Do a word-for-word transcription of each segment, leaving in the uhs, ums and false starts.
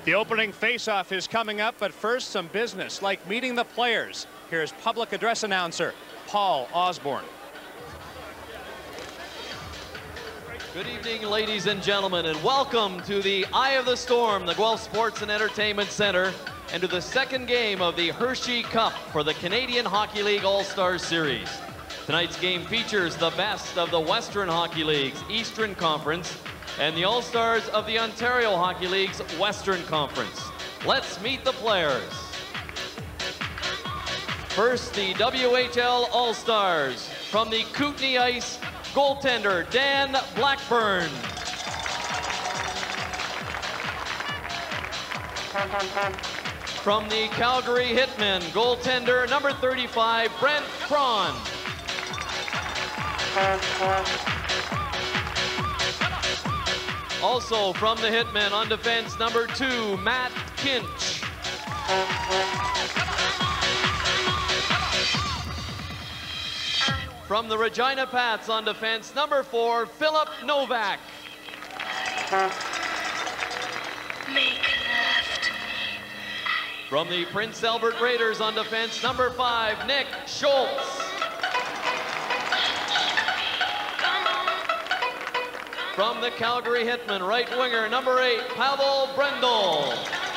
The opening face-off is coming up, but first some business, like meeting the players. Here's public address announcer Paul Osborne. Good evening, ladies and gentlemen, and welcome to the Eye of the Storm, the Guelph Sports and Entertainment Center, and to the second game of the Hershey Cup for the Canadian Hockey League All-Star Series. Tonight's game features the best of the Western Hockey League's Eastern Conference and the All-Stars of the Ontario Hockey League's Western Conference. Let's meet the players. First, the W H L All-Stars. From the Kootenay Ice, goaltender Dan Blackburn. From the Calgary Hitmen, goaltender number thirty-five, Brent Cron. Also from the Hitmen on defense, number two, Matt Kinch. From the Regina Pats on defense, number four, Philip Novak. Make love to me. From the Prince Albert Raiders on defense, number five, Nick Schultz. From the Calgary Hitmen, right winger, number eight, Pavel Brendel.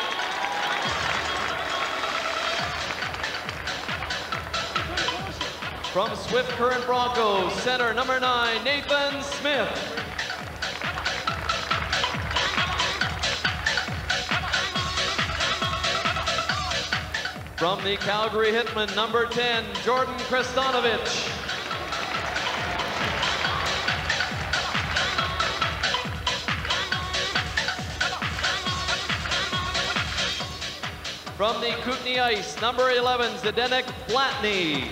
From Swift Current Broncos, center, number nine, Nathan Smith. From the Calgary Hitmen, number ten, Jordan Kristanovich. From the Kootenay Ice, number eleven, Zdenek Blatny.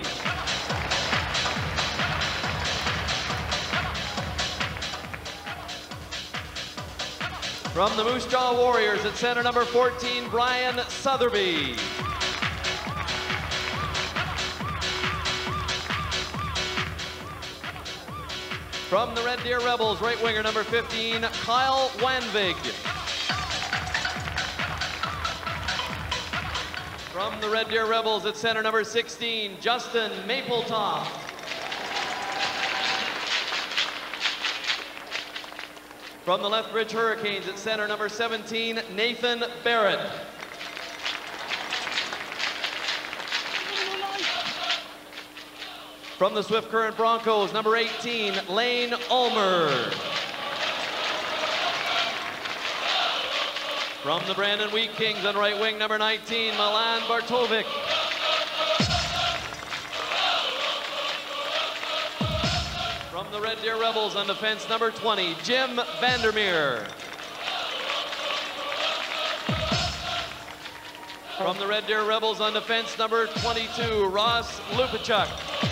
From the Moose Jaw Warriors at center, number fourteen, Brian Southerby. From the Red Deer Rebels, right winger, number fifteen, Kyle Wanvig. From the Red Deer Rebels at center, number sixteen, Justin Mapletop. From the Lethbridge Hurricanes at center, number seventeen, Nathan Barrett. From the Swift Current Broncos, number eighteen, Lane Ulmer. From the Brandon Wheat Kings on right wing, number nineteen, Milan Bartovic. From the Red Deer Rebels on defense, number twenty, Jim Vandermeer. From the Red Deer Rebels on defense, number twenty-two, Ross Lupachuk.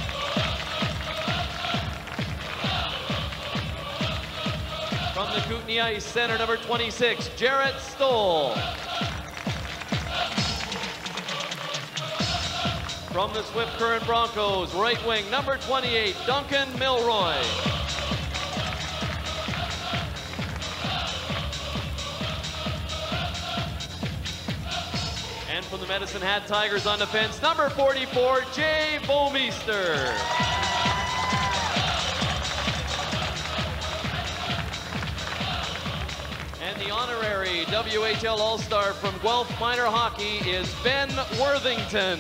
From the Kootenay Ice, center, number twenty-six, Jarrett Stoll. From the Swift Current Broncos, right wing, number twenty-eight, Duncan Milroy. And from the Medicine Hat Tigers on defense, number forty-four, Jay Bomeister. And the honorary W H L All-Star from Guelph Minor Hockey is Ben Worthington.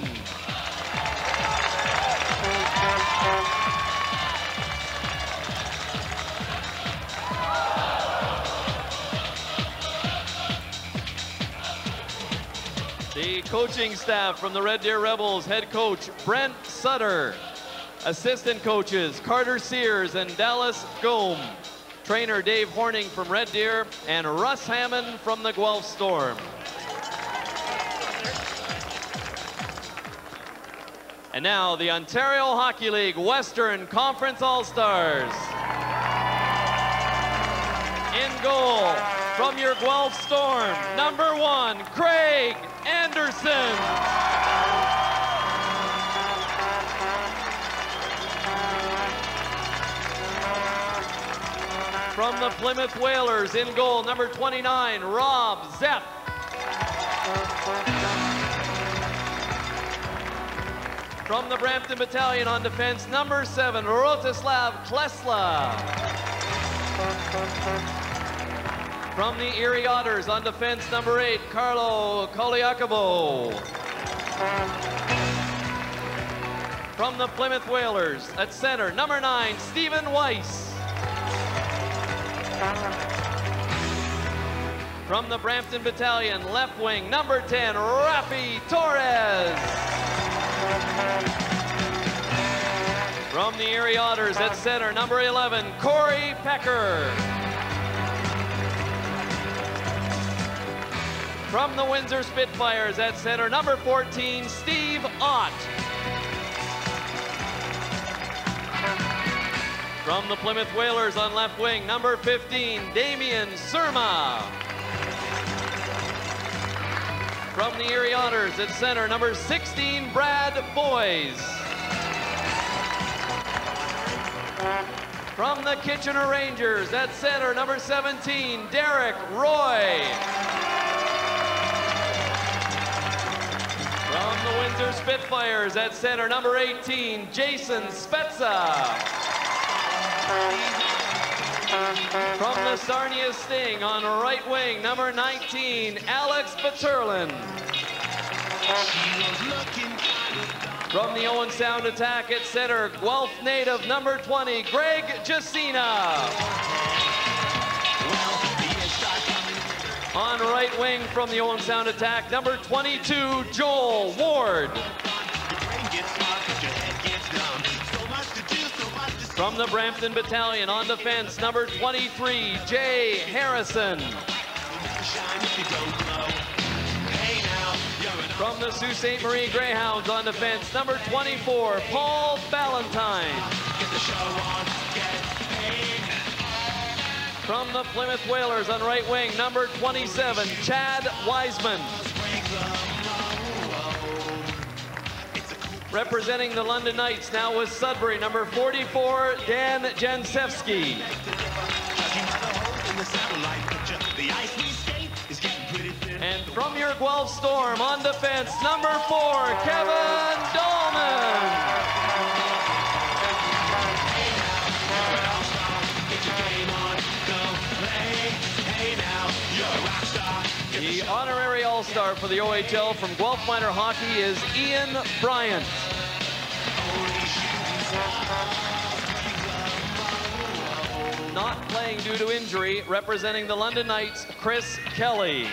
The coaching staff from the Red Deer Rebels, head coach Brent Sutter. Assistant coaches Carter Sears and Dallas Gome. Trainer Dave Horning from Red Deer and Russ Hammond from the Guelph Storm. And now the Ontario Hockey League Western Conference All-Stars. In goal from your Guelph Storm, number one, Craig Anderson. From the Plymouth Whalers, in goal, number twenty-nine, Rob Zepp. From the Brampton Battalion on defense, number seven, Rostislav Klesla. From the Erie Otters on defense, number eight, Carlo Koliakovo. From the Plymouth Whalers at center, number nine, Stephen Weiss. From the Brampton Battalion, left wing, number ten, Rafi Torres. From the Erie Otters at center, number eleven, Corey Pecker. From the Windsor Spitfires at center, number fourteen, Steve Ott. From the Plymouth Whalers on left wing, number fifteen, Damian Surma. From the Erie Otters at center, number sixteen, Brad Boys. From the Kitchener Rangers at center, number seventeen, Derek Roy. From the Windsor Spitfires at center, number eighteen, Jason Spezza. From the Sarnia Sting on right wing, number nineteen, Alex Baturlin. From the Owen Sound Attack at center, Guelph native number twenty, Greg Jacina. On right wing from the Owen Sound Attack, number twenty-two, Joel Ward. From the Brampton Battalion on defense, number twenty-three, Jay Harrison. From the Sault Ste. Marie Greyhounds on defense, number twenty-four, Paul Ballantyne. From the Plymouth Whalers on right wing, number twenty-seven, Chad Wiseman. Representing the London Knights now with Sudbury, number forty-four, Dan Jansevsky. And from your Guelph Storm on defense, number four, Kevin Dolman. The honorary All-Star for the O H L from Guelph Minor Hockey is Ian Bryant. Not playing due to injury, representing the London Knights, Chris Kelly.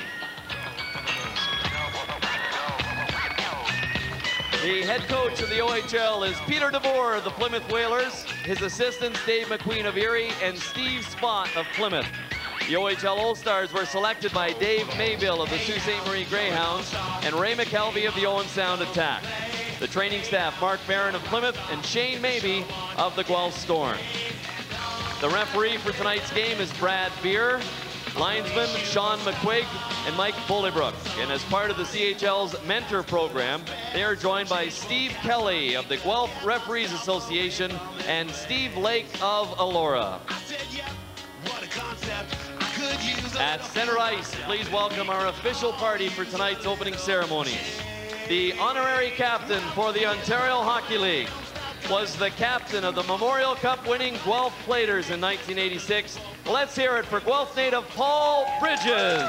The head coach of the O H L is Peter DeBoer of the Plymouth Whalers. His assistants, Dave McQueen of Erie and Steve Spott of Plymouth. The O H L All-Stars were selected by Dave Mayville of the Sault Ste. Marie Greyhounds and Ray McKelvey of the Owen Sound Attack. The training staff, Mark Barron of Plymouth and Shane Mabey of the Guelph Storm. The referee for tonight's game is Brad Beer, linesman Sean McQuigg and Mike Bullybrook. And as part of the C H L's mentor program, they are joined by Steve Kelly of the Guelph Referees Association and Steve Lake of Elora. At center ice, please welcome our official party for tonight's opening ceremony. The honorary captain for the Ontario Hockey League was the captain of the Memorial Cup winning Guelph Platers in nineteen eighty-six. Let's hear it for Guelph native Paul Bridges.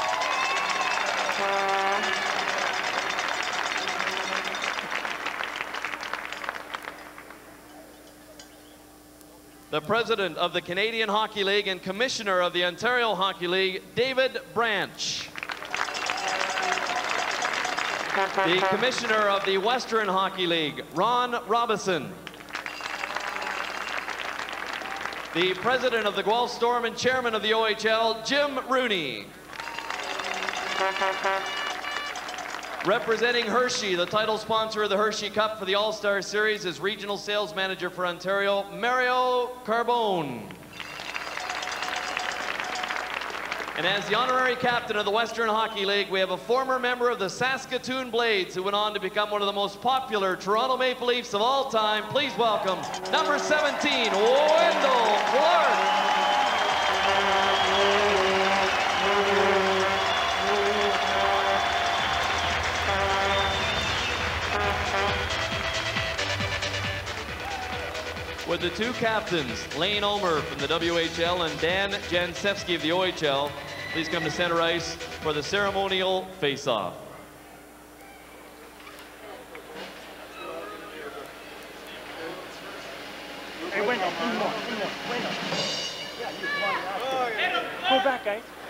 The president of the Canadian Hockey League and commissioner of the Ontario Hockey League, David Branch. The commissioner of the Western Hockey League, Ron Robison. The president of the Guelph Storm and chairman of the O H L, Jim Rooney. Representing Hershey, the title sponsor of the Hershey Cup for the All-Star Series, is regional sales manager for Ontario, Mario Carbone. And as the honorary captain of the Western Hockey League, we have a former member of the Saskatoon Blades who went on to become one of the most popular Toronto Maple Leafs of all time. Please welcome number seventeen, Wendell Clark. Would the two captains, Lane Ulmer from the W H L and Dan Jansewski of the O H L, please come to center ice for the ceremonial face-off. Hey, wait, no, one more, one more, wait, no. Go back, guys.